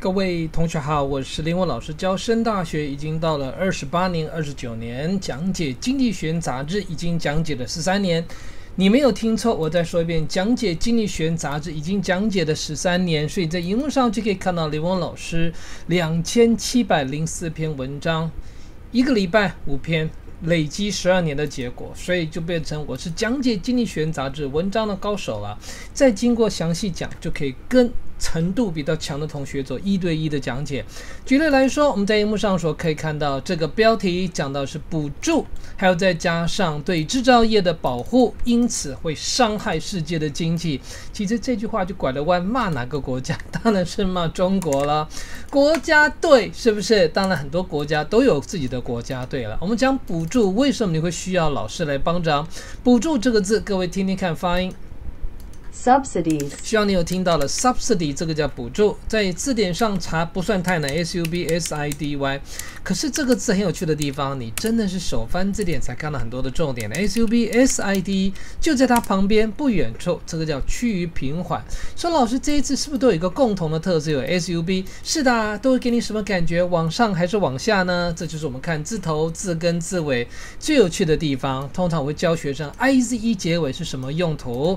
各位同学好，我是林文老师，教升大学已经到了28年、29年，讲解经济学杂志已经讲解了13年。你没有听错，我再说一遍，讲解经济学杂志已经讲解了13年，所以在荧幕上就可以看到林文老师2704篇文章，一个礼拜5篇，累积12年的结果，所以就变成我是讲解经济学杂志文章的高手了。再经过详细讲，就可以跟程度比较强的同学做1对1的讲解。举例来说，我们在荧幕上所可以看到这个标题讲到是补助，还有再加上对制造业的保护，因此会伤害世界的经济。其实这句话就拐了弯，骂哪个国家？当然是骂中国了。国家队是不是？当然很多国家都有自己的国家队了。我们讲补助，为什么你会需要老师来帮忙？补助这个字，各位听听看发音。 Subsidies， 希望你有听到了 subsidy 这个叫补助，在字典上查不算太难 SUBSIDY， 可是这个字很有趣的地方，你真的是手翻字典才看到很多的重点。SUBSID 就在它旁边不远处，这个叫趋于平缓。说老师这一次是不是都有一个共同的特质？有 SUB， 是的啊，都会给你什么感觉？往上还是往下呢？这就是我们看字头、字根、字尾最有趣的地方。通常我会教学生 IZE 结尾是什么用途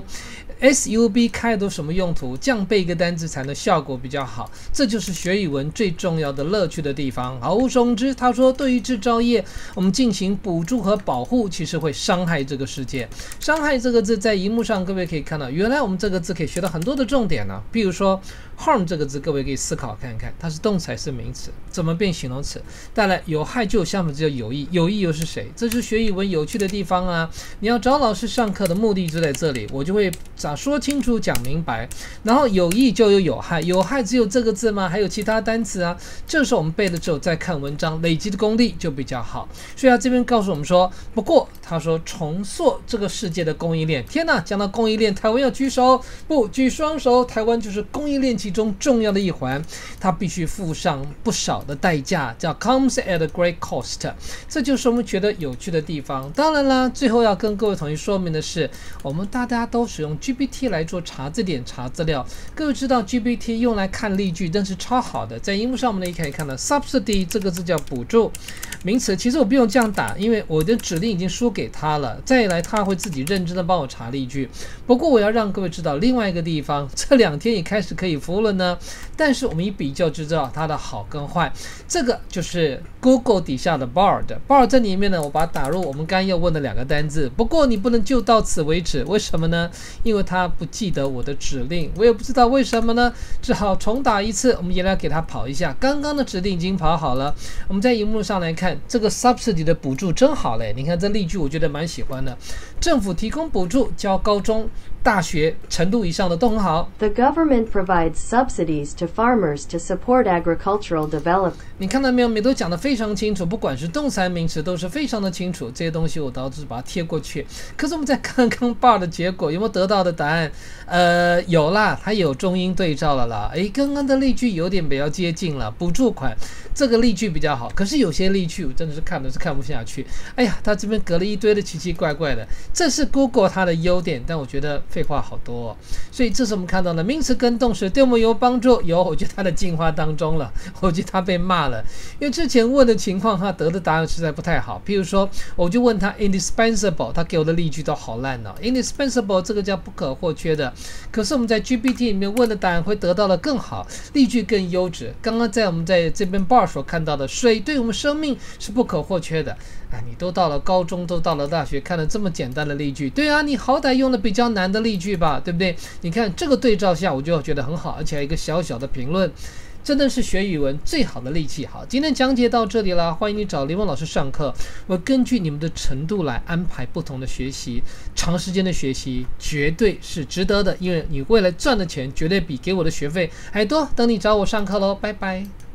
，SUB 开头什么用途，这样背一个单字才能效果比较好。这就是学语文最重要的乐趣的地方。毫无总之，他说对于制造业我们进行补助和保护，其实会伤害这个世界。伤害这个字在荧幕上各位可以看到，原来我们这个字可以学到很多的重点呢。比如说 harm 这个字，各位可以思考看看，它是动词还是名词，怎么变形容词？带来有害就有相反字叫有益，有益又是谁？这是学语文有趣的地方啊。你要找老师上课的目的就在这里，我就会说清楚讲明白，然后有益就有害，有害只有这个字吗？还有其他单词啊。这时候我们背了之后再看文章，累积的功力就比较好。所以他这边告诉我们说，不过他说重塑这个世界的供应链。天哪，讲到供应链，台湾要举手？不，举双手。台湾就是供应链其中重要的一环，它必须付上不少的代价，叫 comes at a great cost。这就是我们觉得有趣的地方。当然啦，最后要跟各位同学说明的是，我们大家都使用 GPT 来做查字典、查资料。各位知道 GPT 用来看例句，真是超好的。在荧幕上我们也可以看到 subsidy 这个字叫补助，名词。其实我不用这样打，因为我的指令已经输给他了。再来，他会自己认真的帮我查例句。不过我要让各位知道另外一个地方，这2天也开始可以服了呢。但是我们一比较就知道它的好跟坏。这个就是 Google 底下的 Bard 这里面呢，我把它打入我们刚要问的2个单字。不过你不能就到此为止，为什么呢？因为他不记得我的指令，我也不知道为什么呢，只好重打一次。我们也来给他跑一下，刚刚的指令已经跑好了。我们在荧幕上来看，这个 subsidy 的补助真好嘞！你看这例句，我觉得蛮喜欢的。政府提供补助，教高中、大学程度以上的都很好。 The government provides subsidies to farmers to support agricultural development。 你看到没有？都讲得非常清楚，不管是动词名词都是非常的清楚。这些东西我倒是把它贴过去。可是我们在刚刚 bar 的结果有没有得到的答案？有啦，它有中英对照了啦。刚刚的例句有点比较接近了。补助款这个例句比较好，可是有些例句我真的是看不下去。哎呀，它这边隔了一堆的奇奇怪怪的。这是 Google 它的优点，但我觉得废话好多哦。所以这是我们看到的名词跟动词对我们有帮助。有，我觉得它的进化当中了，我觉得它被骂了，因为之前问的情况他得的答案实在不太好。譬如说我就问他 indispensable， 他给我的例句都好烂哦。indispensable 这个叫不可或缺的，可是我们在 GPT 里面问的答案会得到的更好，例句更优质。刚刚我们在这边 bar 所看到的水对我们生命是不可或缺的。你都到了高中，都到了大学，看了这么简单的例句，对啊，你好歹用了比较难的例句吧，对不对？你看这个对照下，我就觉得很好，而且还有一个小小的评论。真的是学语文最好的利器。好，今天讲解到这里了，欢迎你找林文老师上课，我根据你们的程度来安排不同的学习。长时间的学习绝对是值得的，因为你未来赚的钱绝对比给我的学费还多。等你找我上课咯，拜拜。